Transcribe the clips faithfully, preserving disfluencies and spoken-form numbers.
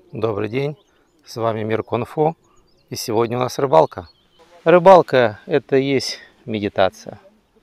Добрый день, с вами Мир Кунг-Фу, и сегодня у нас рыбалка. Рыбалка – это и есть медитация,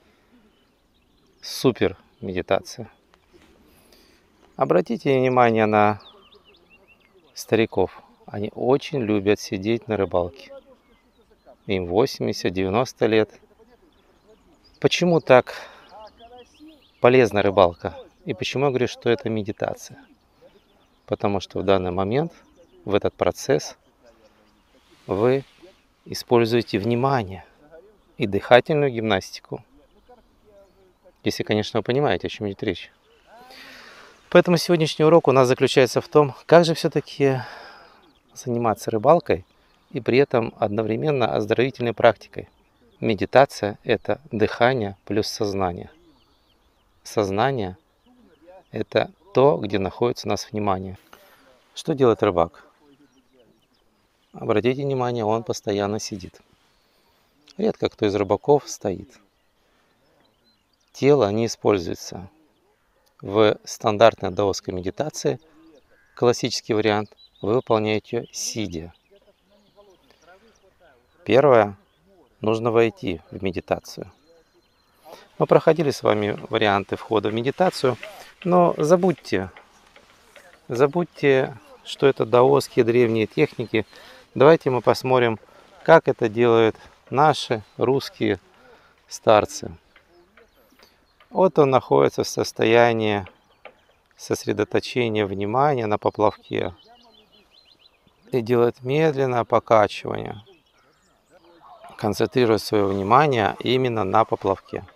супер медитация. Обратите внимание на стариков, они очень любят сидеть на рыбалке. Им восемьдесят-девяносто лет. Почему так полезна рыбалка? И почему я говорю, что это медитация? Потому что в данный момент, в этот процесс, вы используете внимание и дыхательную гимнастику. Если, конечно, вы понимаете, о чем идет речь. Поэтому сегодняшний урок у нас заключается в том, как же все-таки заниматься рыбалкой и при этом одновременно оздоровительной практикой. Медитация – это дыхание плюс сознание. Сознание – это то, где находится у нас внимание. Что делает рыбак? Обратите внимание, он постоянно сидит. Редко кто из рыбаков стоит. Тело не используется. В стандартной даосской медитации, классический вариант, вы выполняете ее сидя. Первое, нужно войти в медитацию. Мы проходили с вами варианты входа в медитацию, но забудьте, забудьте, что это даосские древние техники. Давайте мы посмотрим, как это делают наши русские старцы. Вот он находится в состоянии сосредоточения внимания на поплавке и делает медленное покачивание, концентрируя свое внимание именно на поплавке.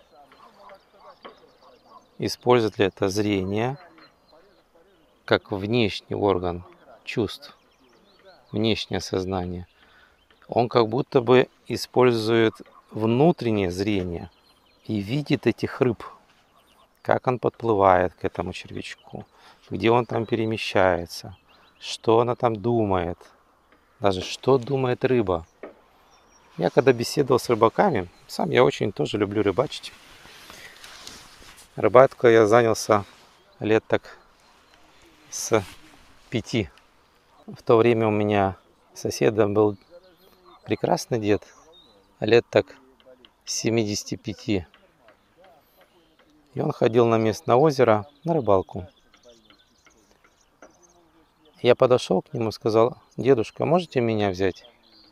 Использует ли это зрение как внешний орган чувств, внешнее сознание? Он как будто бы использует внутреннее зрение и видит этих рыб, как он подплывает к этому червячку, где он там перемещается, что она там думает, даже что думает рыба. Я когда беседовал с рыбаками, сам я очень тоже люблю рыбачить. Рыбалкой я занялся лет так с пяти. В то время у меня соседом был прекрасный дед, лет так семидесяти пяти. И он ходил на местное озеро на рыбалку. Я подошел к нему и сказал: дедушка, можете меня взять?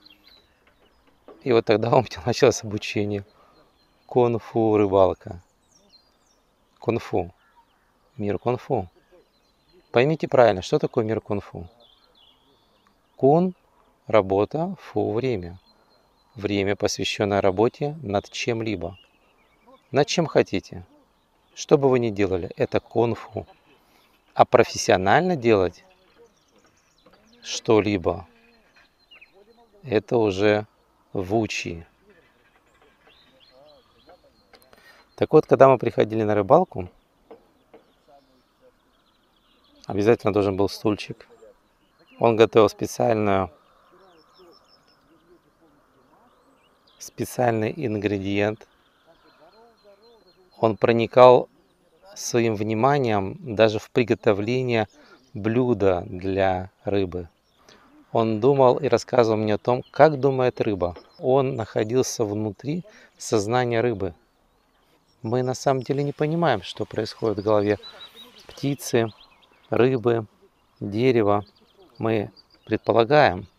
И вот тогда у меня началось обучение. Кунг-фу рыбалка. Кунг-фу. Мир кунг-фу. Поймите правильно, что такое мир кунг-фу? Кун – работа, фу – время. Время, посвященное работе над чем-либо. Над чем хотите. Что бы вы ни делали, это кунг-фу. А профессионально делать что-либо – это уже вучи. Так вот, когда мы приходили на рыбалку, обязательно должен был стульчик. Он готовил специальную, специальный ингредиент. Он проникал своим вниманием даже в приготовление блюда для рыбы. Он думал и рассказывал мне о том, как думает рыба. Он находился внутри сознания рыбы. Мы на самом деле не понимаем, что происходит в голове птицы, рыбы, дерева. Мы предполагаем.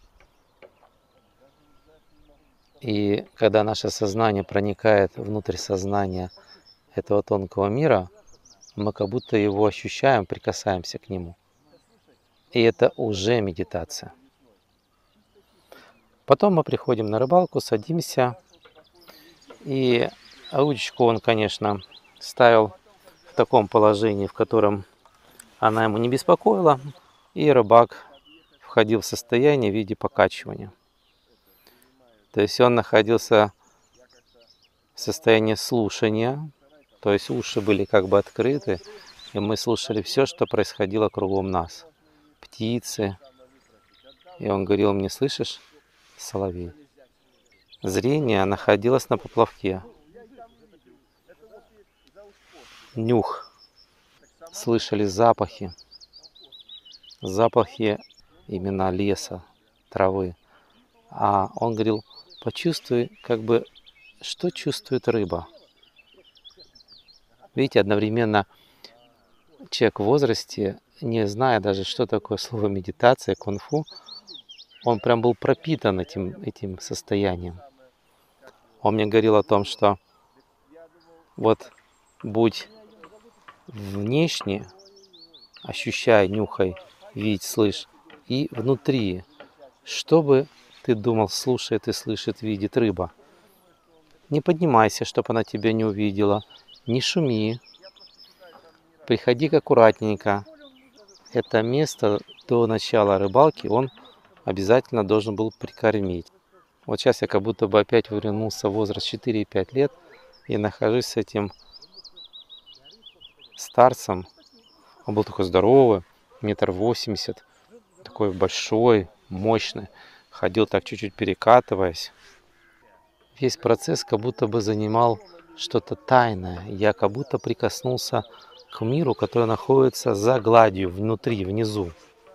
И когда наше сознание проникает внутрь сознания этого тонкого мира, мы как будто его ощущаем, прикасаемся к нему. И это уже медитация. Потом мы приходим на рыбалку, садимся, и удочку он, конечно, ставил в таком положении, в котором она ему не беспокоила, и рыбак входил в состояние в виде покачивания. То есть он находился в состоянии слушания, то есть уши были как бы открыты, и мы слушали все, что происходило кругом нас. Птицы. И он говорил мне: слышишь, соловей? Зрение находилось на поплавке. Нюх. Слышали запахи. Запахи именно леса, травы. А он говорил, почувствуй, как бы, что чувствует рыба. Видите, одновременно человек в возрасте, не зная даже, что такое слово медитация, кунг-фу, он прям был пропитан этим, этим состоянием. Он мне говорил о том, что вот будь внешне, ощущай, нюхай, видь, слышь, и внутри, что бы ты думал, слушает и слышит, видит рыба. Не поднимайся, чтобы она тебя не увидела, не шуми, приходи аккуратненько. Это место до начала рыбалки он обязательно должен был прикормить. Вот сейчас я как будто бы опять вернулся в возраст четыре-пять лет и нахожусь с этим старцем. Он был такой здоровый, метр восемьдесят, такой большой, мощный. Ходил так чуть-чуть перекатываясь. Весь процесс как будто бы занимал что-то тайное. Я как будто прикоснулся к миру, который находится за гладью, внутри, внизу.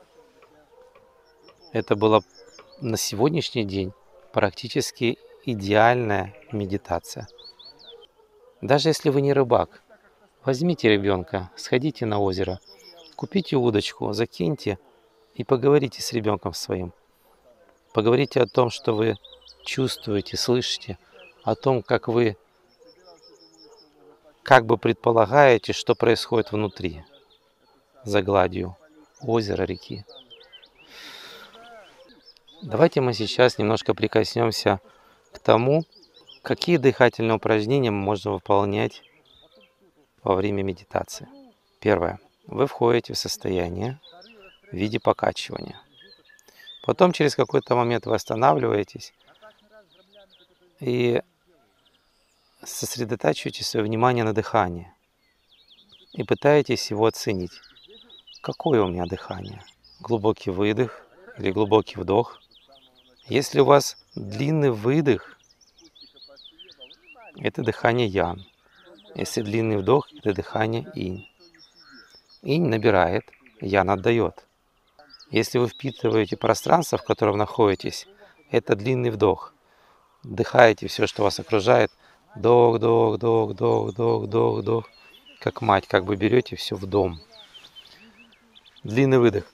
Это была на сегодняшний день практически идеальная медитация. Даже если вы не рыбак, возьмите ребенка, сходите на озеро, купите удочку, закиньте и поговорите с ребенком своим. Поговорите о том, что вы чувствуете, слышите, о том, как вы как бы предполагаете, что происходит внутри, за гладью озера, реки. Давайте мы сейчас немножко прикоснемся к тому, какие дыхательные упражнения можно выполнять во время медитации. Первое. Вы входите в состояние в виде покачивания. Потом через какой-то момент вы останавливаетесь и сосредотачиваете свое внимание на дыхании. И пытаетесь его оценить. Какое у меня дыхание? Глубокий выдох или глубокий вдох? Если у вас длинный выдох, это дыхание ян. Если длинный вдох, это дыхание инь. Инь набирает, ян отдает. Если вы впитываете пространство, в котором находитесь, это длинный вдох. Вдыхаете все, что вас окружает. Вдох, вдох, вдох, вдох, вдох, вдох, вдох. Как мать, как бы берете все в дом. Длинный выдох.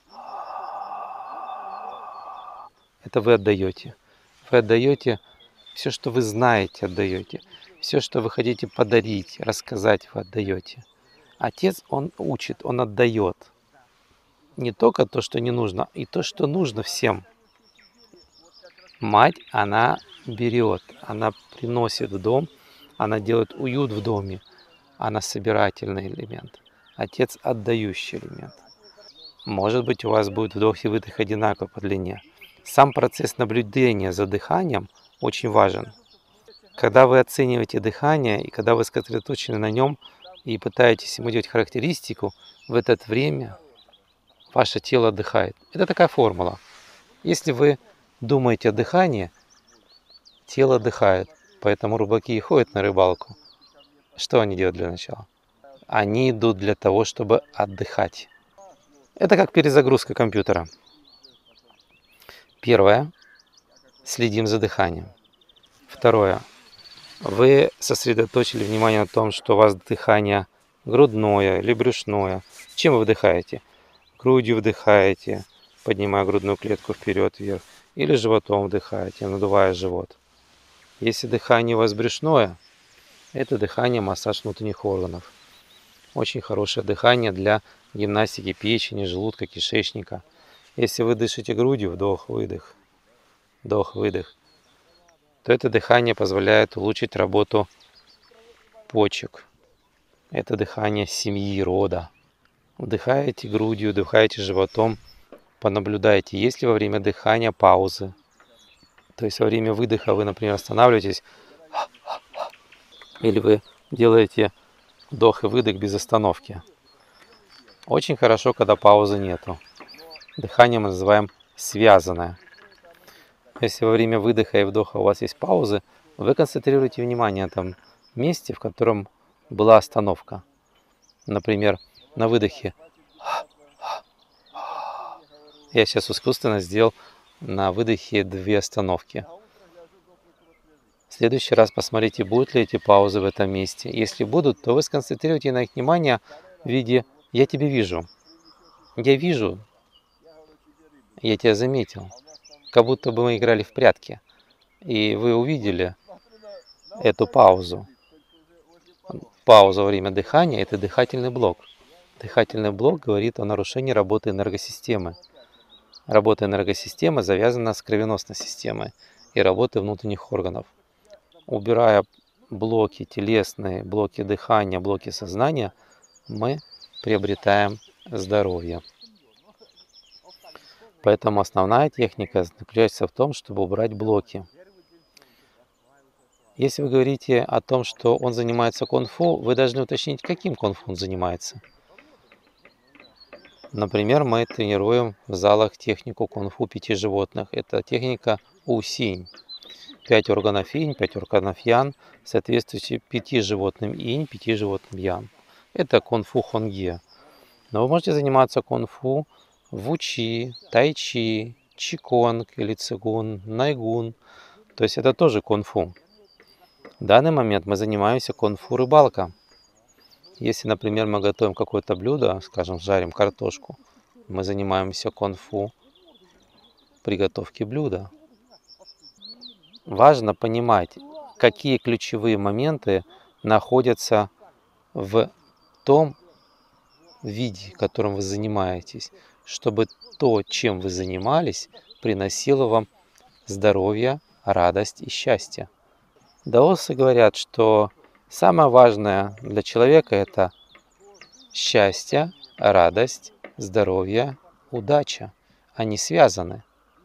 Это вы отдаете. Вы отдаете все, что вы знаете, отдаете. Все, что вы хотите подарить, рассказать, вы отдаете. Отец, он учит, он отдает. Не только то, что не нужно, и то, что нужно всем. Мать, она берет, она приносит в дом, она делает уют в доме. Она собирательный элемент. Отец отдающий элемент. Может быть, у вас будет вдох и выдох одинаково по длине. Сам процесс наблюдения за дыханием очень важен. Когда вы оцениваете дыхание, и когда вы сосредоточены на нем, и пытаетесь ему делать характеристику, в это время ваше тело отдыхает. Это такая формула. Если вы думаете о дыхании, тело отдыхает. Поэтому рыбаки и ходят на рыбалку. Что они делают для начала? Они идут для того, чтобы отдыхать. Это как перезагрузка компьютера. Первое. Следим за дыханием. Второе. Вы сосредоточили внимание на том, что у вас дыхание грудное или брюшное. Чем вы вдыхаете? Грудью вдыхаете, поднимая грудную клетку вперед-вверх. Или животом вдыхаете, надувая живот. Если дыхание у вас брюшное, это дыхание, массаж внутренних органов. Очень хорошее дыхание для гимнастики печени, желудка, кишечника. Если вы дышите грудью, вдох-выдох, вдох-выдох, то это дыхание позволяет улучшить работу почек. Это дыхание семьи, рода. Вдыхаете грудью, вдыхаете животом, понаблюдайте, есть ли во время дыхания паузы. То есть во время выдоха вы, например, останавливаетесь, или вы делаете вдох и выдох без остановки. Очень хорошо, когда паузы нету. Дыхание мы называем связанное. Если во время выдоха и вдоха у вас есть паузы, вы концентрируете внимание на том месте, в котором была остановка. Например, на выдохе Я сейчас искусственно сделал на выдохе две остановки. В следующий раз посмотрите, будут ли эти паузы в этом месте. Если будут, то вы сконцентрируйте на их внимание в виде «я тебя вижу». Я вижу, я тебя заметил. Как будто бы мы играли в прятки. И вы увидели эту паузу. Пауза во время дыхания – это дыхательный блок. Дыхательный блок говорит о нарушении работы энергосистемы. Работа энергосистемы завязана с кровеносной системой и работой внутренних органов. Убирая блоки телесные, блоки дыхания, блоки сознания, мы приобретаем здоровье. Поэтому основная техника заключается в том, чтобы убрать блоки. Если вы говорите о том, что он занимается кунг-фу, вы должны уточнить, каким кунг-фу он занимается. Например, мы тренируем в залах технику кунг-фу пяти животных. Это техника У-синь. Пять органов инь, пять органов ян, соответствующие пяти животным инь, пяти животным ян. Это кунг-фу хонге. Но вы можете заниматься кунг-фу вучи, тайчи, чиконг или цигун, найгун. То есть это тоже кунг-фу. В данный момент мы занимаемся кунг-фу рыбалка. Если, например, мы готовим какое-то блюдо, скажем, жарим картошку, мы занимаемся кунг-фу приготовки блюда. Важно понимать, какие ключевые моменты находятся в том виде, которым вы занимаетесь, чтобы то, чем вы занимались, приносило вам здоровье, радость и счастье. Даосы говорят, что самое важное для человека – это счастье, радость, здоровье, удача. Они связаны.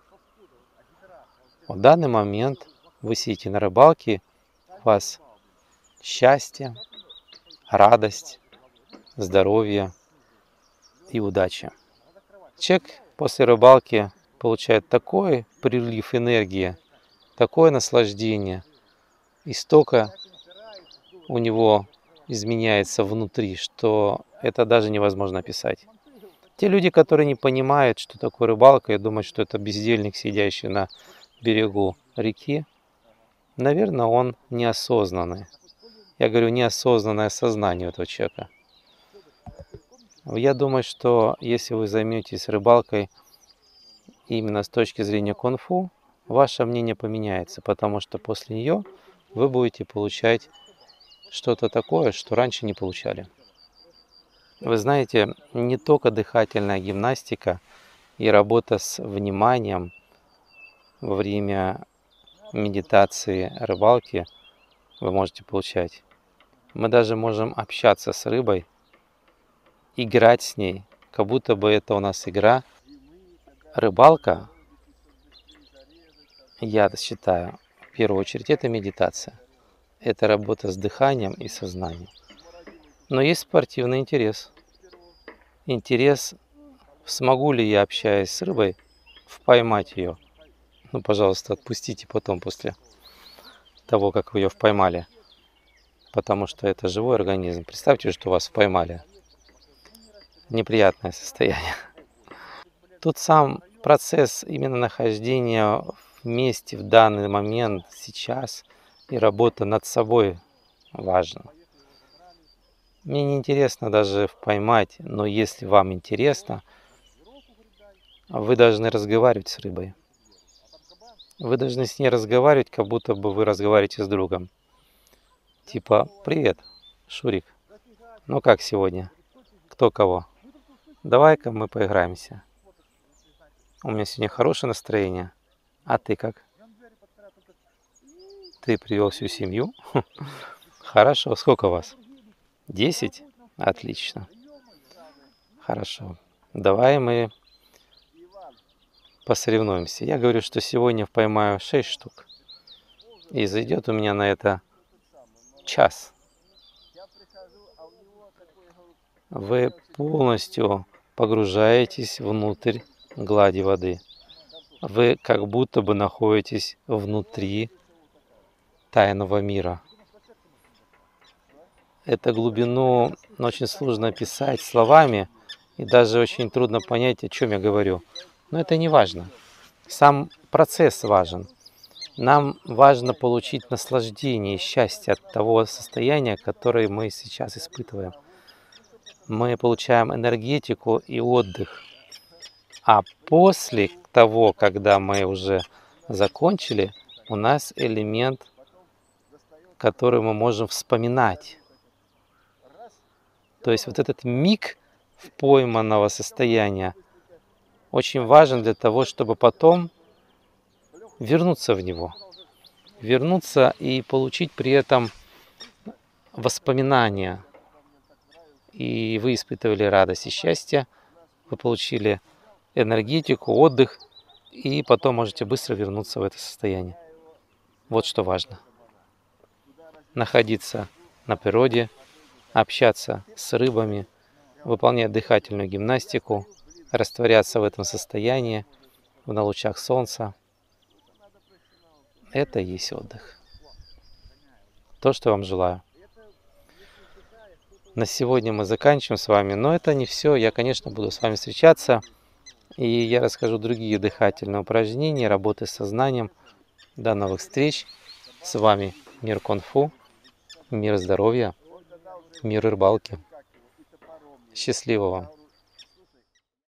В данный момент вы сидите на рыбалке, у вас счастье, радость, здоровье и удача. Человек после рыбалки получает такой прилив энергии, такое наслаждение, и столько у него изменяется внутри, что это даже невозможно описать. Те люди, которые не понимают, что такое рыбалка, и думают, что это бездельник, сидящий на берегу реки, наверное, он неосознанный. Я говорю, неосознанное сознание этого человека. Я думаю, что если вы займетесь рыбалкой именно с точки зрения кунг-фу, ваше мнение поменяется, потому что после нее вы будете получать что-то такое, что раньше не получали. Вы знаете, не только дыхательная гимнастика и работа с вниманием во время медитации рыбалки вы можете получать. Мы даже можем общаться с рыбой, играть с ней, как будто бы это у нас игра. Рыбалка, я считаю, в первую очередь, это медитация. Это работа с дыханием и сознанием. Но есть спортивный интерес. Интерес, смогу ли я, общаясь с рыбой, поймать ее. Ну, пожалуйста, отпустите потом, после того, как вы ее поймали. Потому что это живой организм. Представьте, что вас поймали. Неприятное состояние. Тут сам процесс именно нахождения вместе в данный момент, сейчас, и работа над собой важна. Мне не интересно даже поймать, но если вам интересно, вы должны разговаривать с рыбой. Вы должны с ней разговаривать, как будто бы вы разговариваете с другом. Типа, привет, Шурик, ну как сегодня? Кто кого? Давай-ка мы поиграемся. У меня сегодня хорошее настроение. А ты как? Ты привел всю семью? Хорошо. Сколько вас? Десять? Отлично. Хорошо. Давай мы посоревнуемся. Я говорю, что сегодня поймаю шесть штук. И зайдет у меня на это час. Вы полностью погружаетесь внутрь глади воды. Вы как будто бы находитесь внутри тайного мира. Эту глубину очень сложно описать словами, и даже очень трудно понять, о чем я говорю. Но это не важно. Сам процесс важен. Нам важно получить наслаждение и счастье от того состояния, которое мы сейчас испытываем. Мы получаем энергетику и отдых. А после того, когда мы уже закончили, у нас элемент, который мы можем вспоминать. То есть вот этот миг пойманного состояния очень важен для того, чтобы потом вернуться в него. Вернуться и получить при этом воспоминания. И вы испытывали радость и счастье, вы получили энергетику, отдых, и потом можете быстро вернуться в это состояние. Вот что важно. Находиться на природе, общаться с рыбами, выполнять дыхательную гимнастику, растворяться в этом состоянии, на лучах солнца. Это и есть отдых. То, что вам желаю. На сегодня мы заканчиваем с вами, но это не все. Я, конечно, буду с вами встречаться, и я расскажу другие дыхательные упражнения, работы с сознанием. До новых встреч. С вами Мир Кунг-фу, мир здоровья, мир рыбалки. Счастливо вам!